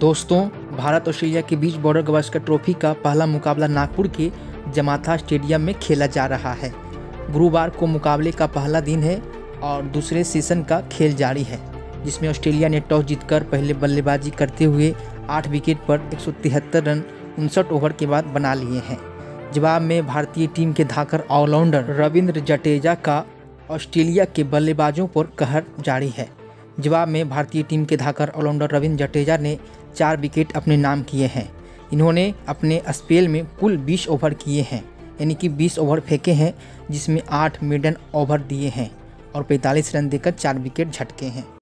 दोस्तों, भारत ऑस्ट्रेलिया के बीच border Gavaskar trophy का पहला मुकाबला नागपुर के जमाथा स्टेडियम में खेला जा रहा है। गुरुवार को मुकाबले का पहला दिन है और दूसरे सेशन का खेल जारी है, जिसमें ऑस्ट्रेलिया ने टॉस जीतकर पहले बल्लेबाजी करते हुए 8 विकेट पर 173 रन 59 ओवर के बाद बना लिए हैं। जवाब में भारतीय टीम के धाकड़ ऑलराउंडर रविंद्र जडेजा का ऑस्ट्रेलिया के बल्लेबाजों पर कहर जारी है। जवाब में भारतीय टीम के धाकड़ ऑलराउंडर रविंद्र जडेजा ने 4 विकेट अपने नाम किए हैं। इन्होंने अपने स्पेल में कुल 20 ओवर किए हैं, यानी कि 20 ओवर फेंके हैं, जिसमें 8 मेडन ओवर दिए हैं और 45 रन देकर 4 विकेट झटके हैं।